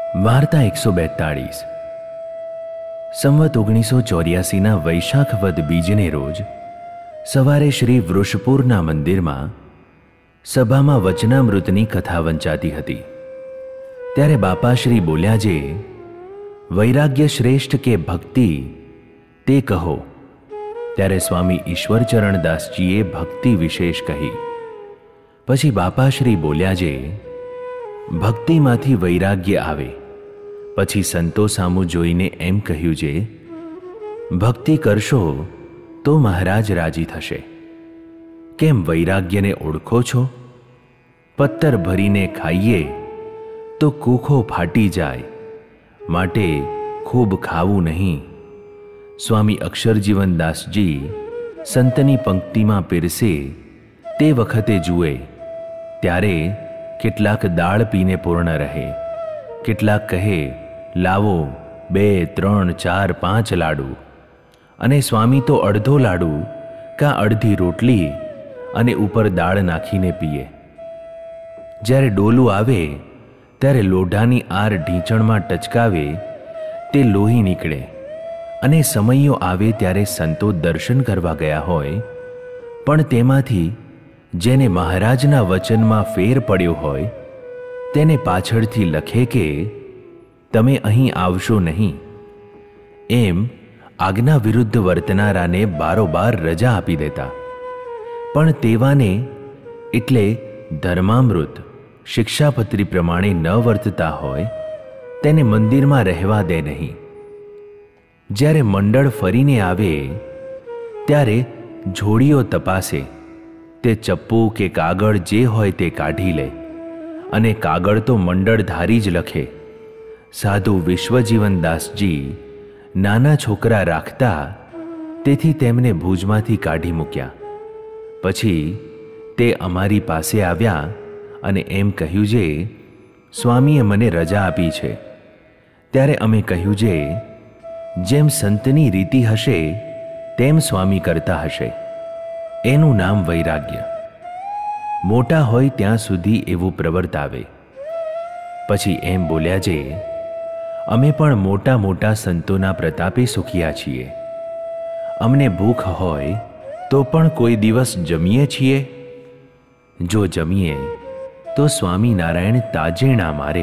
વાર્તા 142 સંવત 1984ના વૈશાખ વદ બીજને રોજ સવારે શ્રી વૃષપુરના મંદિરમાં સભામાં વચનામૃતની કથા વંચાતી હતી. ત્યારે બાપાશ્રી બોલ્યા, જે વૈરાગ્ય શ્રેષ્ઠ કે ભક્તિ તે કહો. ત્યારે સ્વામી ઈશ્વરચરણદાસજીએ ભક્તિ વિશેષ કહી. પછી બાપાશ્રી બોલ્યા, જે ભક્તિમાંથી વૈરાગ્ય આવે. પછી સંતો સામું જોઈને એમ કહ્યું, જે ભક્તિ કરશો તો મહારાજ રાજી થશે. કેમ વૈરાગ્યને ઓળખો છો? પત્તર ભરીને ખાઈએ તો કૂખો ફાટી જાય, માટે ખૂબ ખાવું નહીં. સ્વામી અક્ષરજીવનદાસજી સંતની પંક્તિમાં પીરસે તે વખતે જુએ ત્યારે કેટલાક દાળ પીને પૂર્ણ રહે, કેટલાક કહે લાવો 2, 3, 4, 5 લાડુ, અને સ્વામી તો અડધો લાડુ કાં અડધી રોટલી અને ઉપર દાળ નાખીને પીએ. જ્યારે ડોલું આવે ત્યારે લોઢાની આર ઢીંચણમાં ટચકાવે તે લોહી નીકળે, અને સમયો આવે ત્યારે સંતો દર્શન કરવા ગયા હોય પણ તેમાંથી જેને મહારાજના વચનમાં ફેર પડ્યો હોય તેને પાછળથી લખે કે તમે અહીં આવશો નહીં. એમ આજ્ઞા વિરુદ્ધ વર્તનારાને બારોબાર રજા આપી દેતા. પણ તેવાને એટલે ધર્મામૃત શિક્ષાપત્રી પ્રમાણે ન વર્તતા હોય તેને મંદિરમાં રહેવા દે નહીં. જ્યારે મંડળ ફરીને આવે ત્યારે જોડીઓ તપાસે, તે ચપ્પુ કે કાગળ જે હોય તે કાઢી લે, અને કાગળ તો મંડળધારી જ લખે. સાધુ વિશ્વજીવનદાસજી નાના છોકરા રાખતા, તેથી તેમને ભુજમાંથી કાઢી મૂક્યા. પછી તે અમારી પાસે આવ્યા અને એમ કહ્યું, જે સ્વામીએ મને રજા આપી છે. ત્યારે અમે કહ્યું, જે જેમ સંતની રીતિ હશે તેમ સ્વામી કરતા હશે. એનું નામ વૈરાગ્ય. મોટા હોય ત્યાં સુધી એવું પ્રવર્તાવે. પછી એમ બોલ્યા, જે અમે પણ મોટા મોટા સંતોના પ્રતાપે સુખિયા છીએ. અમને ભૂખ હોય તો પણ કોઈ દિવસ જમીએ છીએ? જો જમીએ તો સ્વામિનારાયણ તાજે ના મારે.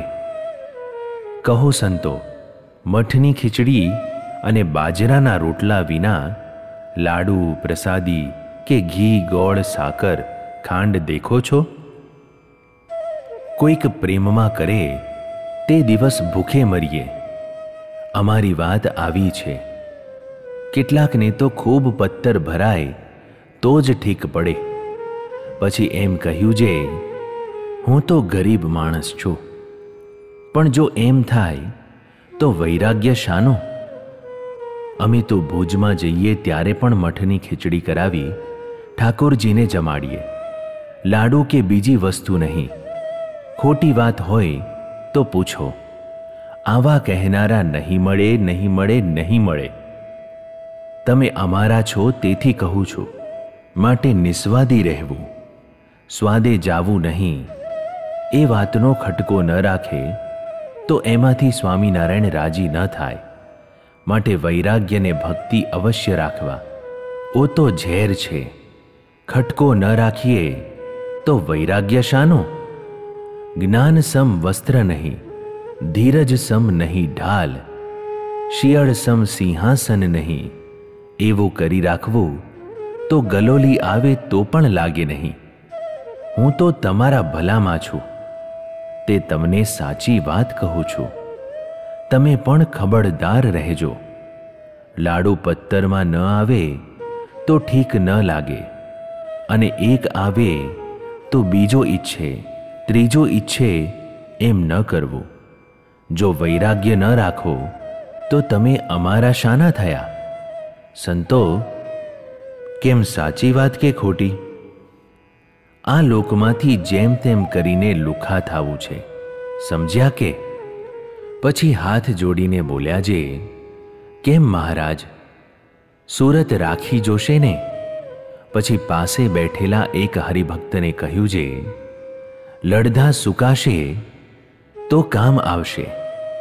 કહો સંતો, મઠની ખીચડી અને બાજરાના રોટલા વિના લાડુ, પ્રસાદી કે ઘી, ગોળ, સાકર, ખાંડ દેખો છો? કોઈક પ્રેમમાં કરે તે દિવસ ભૂખે મરીએ. અમારી વાત આવી છે. કેટલાકને તો ખૂબ પત્તર ભરાય તો જ ઠીક પડે. પછી એમ કહ્યું, જે હું તો ગરીબ માણસ છું, પણ જો એમ થાય તો વૈરાગ્ય શાનો? અમે તો ભુજમાં જઈએ ત્યારે પણ મઠની ખીચડી કરાવી ઠાકોરજીને જમાડીએ. લાડુ કે બીજી વસ્તુ નહીં. ખોટી વાત હોય તો પૂછો. આવા કહેનારા નહીં મળે, નહીં મળે, નહીં મળે. તમે અમારા છો તેથી કહું છું. માટે નિસ્વાદી રહેવું, સ્વાદે જાવું નહીં. એ વાતનો ખટકો ન રાખે તો એમાંથી સ્વામિનારાયણ રાજી ન થાય. માટે વૈરાગ્યને ભક્તિ અવશ્ય રાખવા. ઓ તો ઝેર છે. ખટકો ન રાખીએ તો વૈરાગ્ય શાનો? જ્ઞાન સમ વસ્ત્ર નહીં, ધીરજ સમ નહીં ઢાલ, શિયળ સમ સિંહાસન નહીં. એવું કરી રાખવું તો ગલોલી આવે તો પણ લાગે નહીં. હું તો તમારા ભલામાં છું, તે તમને સાચી વાત કહું છું. તમે પણ ખબરદાર રહેજો. લાડુ પત્તરમાં ન આવે તો ઠીક ન લાગે, અને એક આવે તો બીજો ઈચ્છે, ત્રીજો ઈચ્છે એમ ન કરવું. જો વૈરાગ્ય ન રાખો તો તમે અમારા શાના થયા? સંતો, કેમ સાચી વાત કે ખોટી? આ લોકમાંથી જેમ તેમ કરીને લુખા થાવું છે, સમજ્યા કે? પછી હાથ જોડીને બોલ્યા, જે કેમ મહારાજ, સુરત રાખી જોશે ને? પછી પાસે બેઠેલા એક હરિભક્તને કહ્યું, જે લડધા સુકાશે તો કામ આવશે,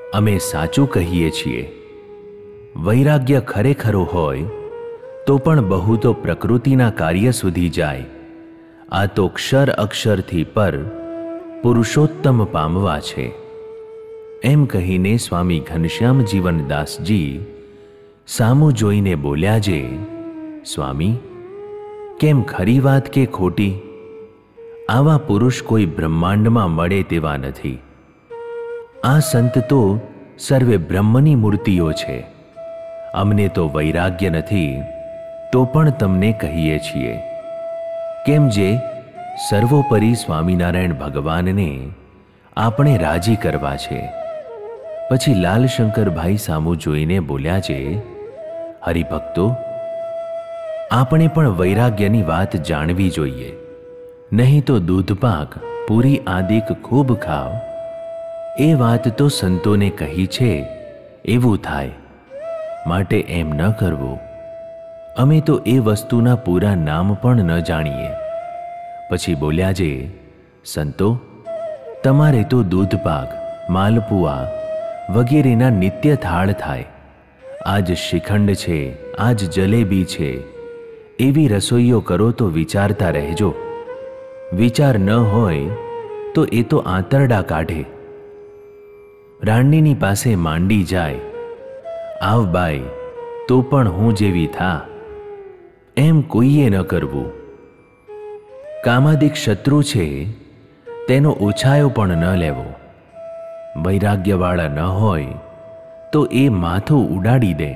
અમે સાચું કહીએ છીએ. વૈરાગ્ય ખરેખરો હોય તો પણ બહુ તો પ્રકૃતિના કાર્ય સુધી જાય. આ તો ક્ષર અક્ષરથી પર પુરુષોત્તમ પામવા છે. એમ કહીને સ્વામી ઘનશ્યામ જીવનદાસજી સામું જોઈને બોલ્યા જે, સ્વામી, કેમ ખરી વાત કે ખોટી? આવા પુરુષ કોઈ બ્રહ્માંડમાં મળે તેવા નથી. આ સંત તો સર્વે બ્રહ્મની મૂર્તિઓ છે. અમને તો વૈરાગ્ય નથી, તો પણ તમને કહીએ છીએ. કેમ જે સર્વોપરી સ્વામિનારાયણ ભગવાનને આપણે રાજી કરવા છે. પછી લાલશંકરભાઈ સામું જોઈને બોલ્યા છે, હરિભક્તો, આપણે પણ વૈરાગ્યની વાત જાણવી જોઈએ. નહીં તો દૂધપાક પૂરી આદિક ખૂબ ખાવ. એ વાત તો સંતોને કહી છે એવું થાય, માટે એમ ન કરવું. અમે તો એ વસ્તુના પૂરા નામ પણ ન જાણીએ. પછી બોલ્યા જે, સંતો, તમારે તો દૂધપાક, માલપુઆ વગેરેના નિત્ય થાળ થાય. આજ શ્રીખંડ છે, આજ જલેબી છે, એવી રસોઈઓ કરો તો વિચારતા રહેજો. વિચાર ન હોય તો એ તો આંતરડા કાઢે. રાંડીની પાસે માંડી જાય, આવ બાઈ, તો પણ હું જેવી થા. એમ કોઈએ ન કરવું. કામાદિક શત્રુ છે તેનો ઉછાયો પણ ન લેવો. વૈરાગ્યવાળા ન હોય તો એ માથું ઉડાડી દે.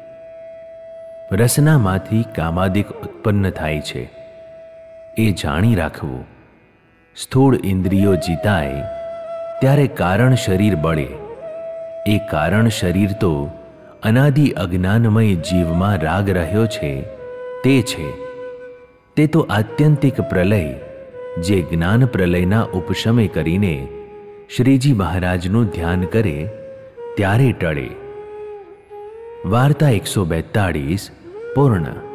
રસનામાંથી કામાદિક ઉત્પન્ન થાય છે, એ જાણી રાખવું. સ્થૂળ ઇન્દ્રિયો જીતાય ત્યારે કારણ શરીર બળે. એ કારણ શરીર તો અનાદિ અજ્ઞાનમય જીવમાં રાગ રહ્યો છે તે છે. તે તો આત્યંતિક પ્રલય, જે જ્ઞાન પ્રલયના ઉપશમે કરીને શ્રીજી મહારાજનું ધ્યાન કરે ત્યારે ટળે. વાર્તા 142 પૂર્ણ.